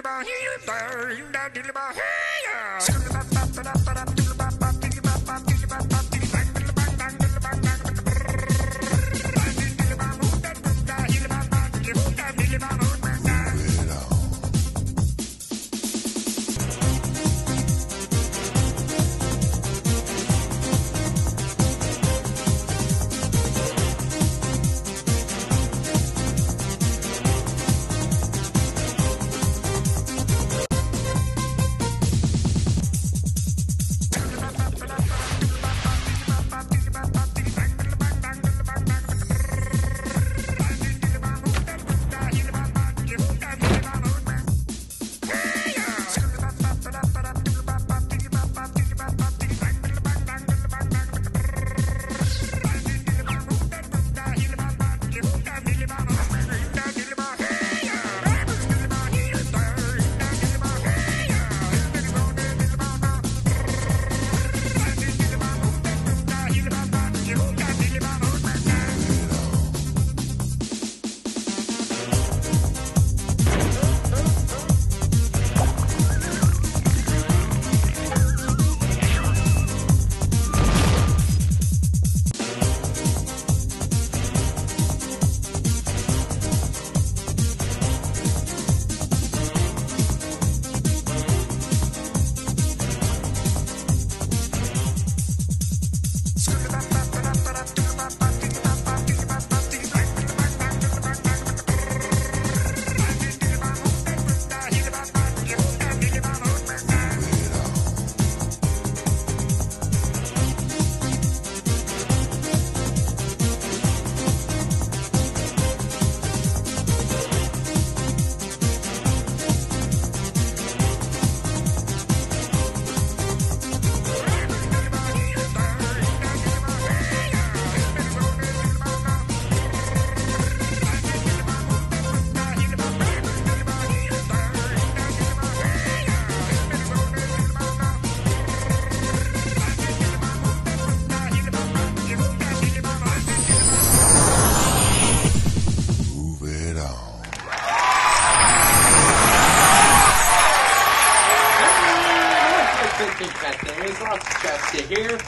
Here.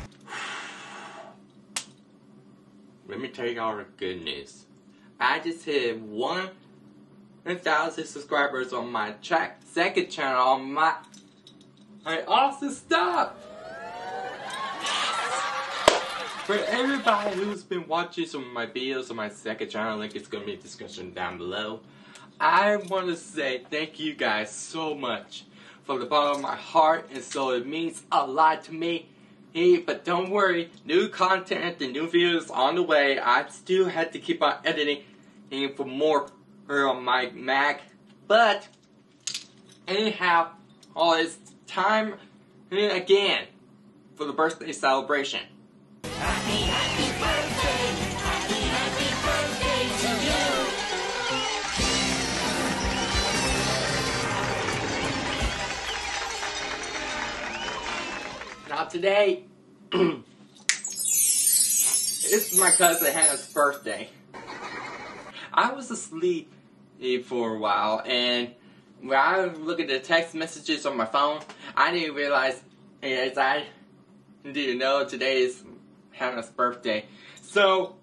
Let me tell y'all the good news. I just hit 1,000 subscribers on my second channel on my awesome stuff. For everybody who's been watching some of my videos on my second channel, link is gonna be in the description down below. I want to say thank you guys so much from the bottom of my heart, and so it means a lot to me. Hey, but don't worry, new content and new videos on the way. I still had to keep on editing for more on my Mac. But anyhow, all this time again for the birthday celebration. Happy birthday to you. Now today, it's my cousin Hannah's birthday. I was asleep for a while, and when I looked at the text messages on my phone, I didn't realize, as I didn't know today is Hannah's birthday. So,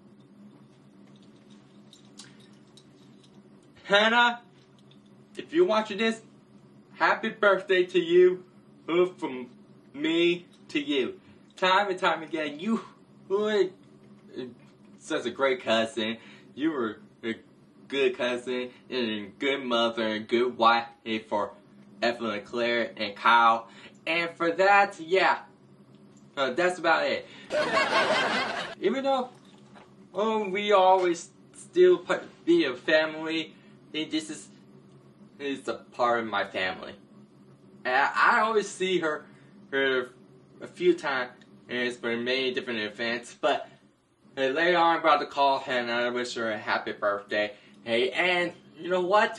Hannah, if you're watching this, happy birthday to you, from me to you. Time and time again, you were such a great cousin. You were a good cousin and a good mother and a good wife for Evelyn, Claire, and Kyle. And for that, yeah, that's about it. Even though we always still be a family, this is a part of my family. And I always see her a few times, and it's been many different events. But later on, I'm about to call Hannah. I wish her a happy birthday. Hey, and you know what?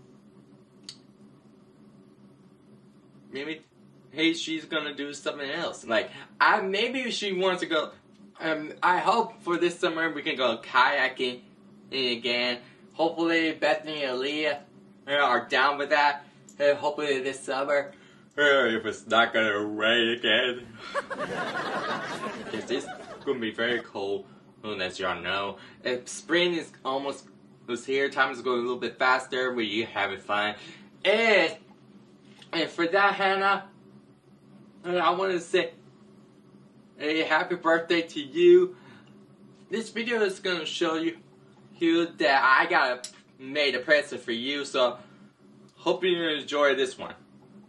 Maybe, hey, she's gonna do something else. Like, maybe she wants to go. I hope for this summer we can go kayaking again. Hopefully, Bethany and Leah are down with that. And hopefully this summer, if it's not gonna rain again, it's gonna be very cold. As y'all know, if spring is almost here, time is going a little bit faster. Where you having fun, and for that, Hannah, I want to say a happy birthday to you. This video is gonna show you that I made a present for you. So hope you enjoy this one.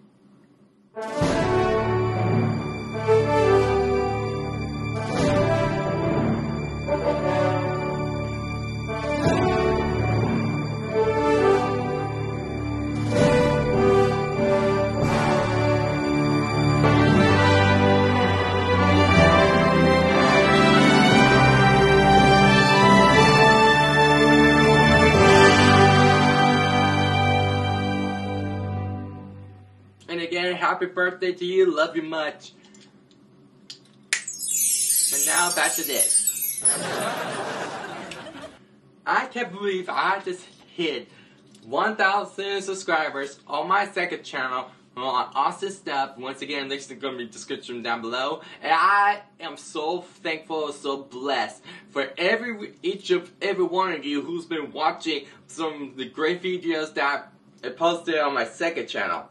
And again, happy birthday to you. Love you much. And now back to this. I can't believe I just hit 1,000 subscribers on my second channel on Austin Stuff. Once again, links are going to be in the description down below. And I am so thankful, so blessed for each of every one of you who's been watching some of the great videos that I posted on my second channel.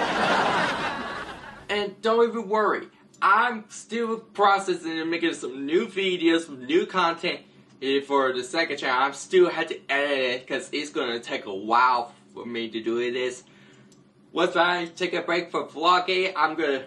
And don't even worry, I'm still processing and making some new videos, some new content for the second channel. I'm still had to edit it because it's gonna take a while for me to do this. Once I take a break for vlogging, I'm gonna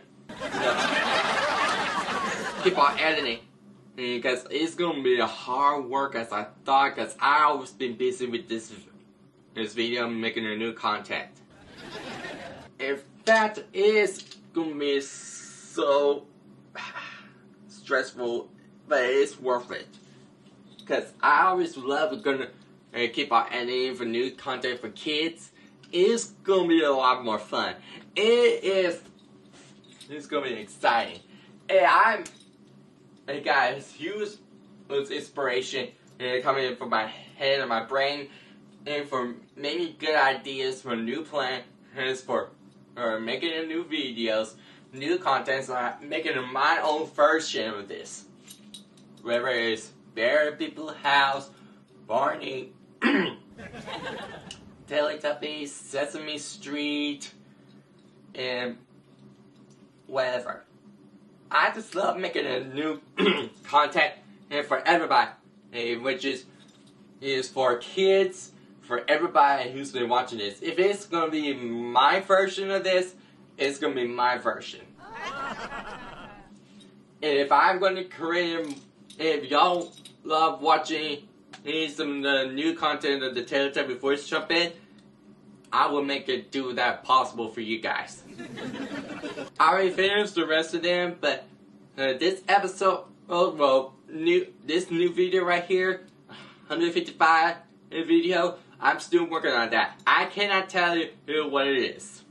keep on editing because it's gonna be a hard work as I thought. Because I always been busy with this video, making a new content. If that is gonna be so stressful, but it's worth it. Cause I always love gonna keep on editing for new content for kids. It's gonna be a lot more fun. It's gonna be exciting. And I got a huge inspiration coming from my head and my brain, and for many good ideas for new plans for making new videos, new content. So I'm making my own version of this. Whether it's Bear People House, Barney, Teletubbies, Sesame Street, and whatever. I just love making a new content for everybody, which is for kids, for everybody who's been watching this. If it's gonna be my version of this, it's gonna be my version. And if I'm gonna create, if y'all love watching some of the new content of the Teletubby voice trumpet, I will make it do that possible for you guys. I already finished the rest of them, but this episode, this new video right here, 155 video, I'm still working on that. I cannot tell you what it is.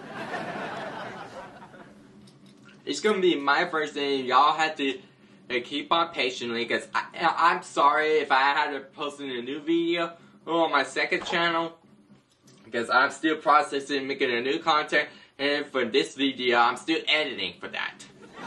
It's gonna be my first thing. Y'all have to keep on patiently, because I'm sorry if I had to post a new video on my second channel, because I'm still processing, making a new content, and for this video, I'm still editing for that.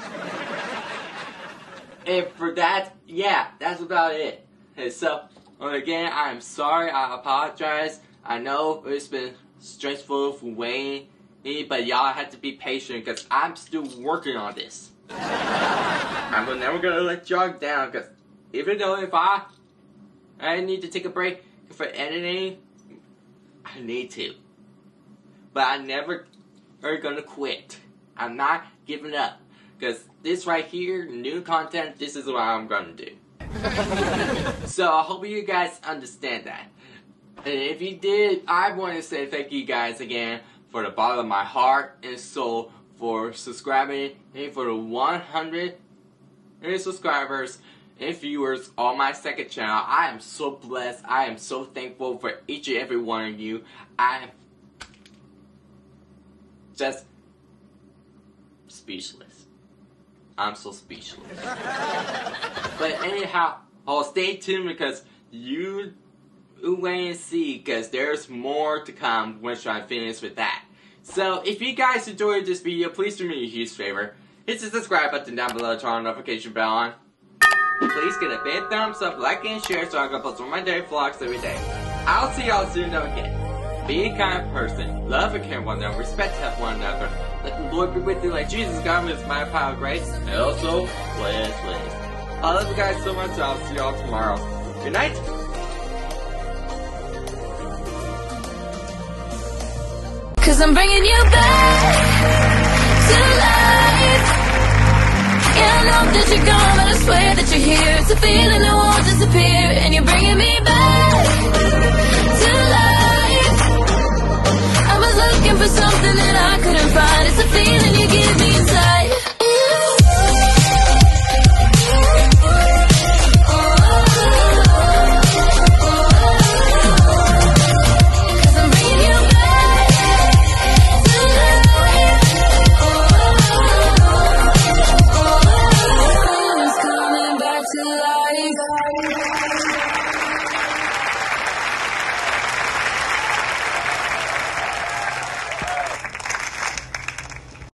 And for that, yeah, that's about it. And so, again, I'm sorry, I apologize. I know it's been stressful for Wayne, but y'all have to be patient because I'm still working on this. I'm never gonna let y'all down, because even though if I need to take a break for editing, I need to. But I never are gonna quit. I'm not giving up, because this right here, new content, this is what I'm gonna do. So I hope you guys understand that. And if you did, I want to say thank you guys again for the bottom of my heart and soul for subscribing, and for the 100 subscribers and viewers on my second channel. I am so blessed. I am so thankful for each and every one of you. I am just speechless. I'm so speechless. But anyhow, I'll stay tuned, because you wait and see, because there's more to come once I finish with that. So, if you guys enjoyed this video, please do me a huge favor. Hit the subscribe button down below, turn the notification bell on. Please get a big thumbs up, like, and share so I can post my daily vlogs every day. I'll see y'all soon though again. Be a kind person, love and care one another, respect one another. Let the Lord be with you like Jesus God with my power of grace. And also, please. I love you guys so much, I'll see y'all tomorrow. Good night. Cause I'm bringing you back to life. Yeah, I know that you're gone, but I swear that you're here. It's a feeling that won't disappear, and you're bringing me back.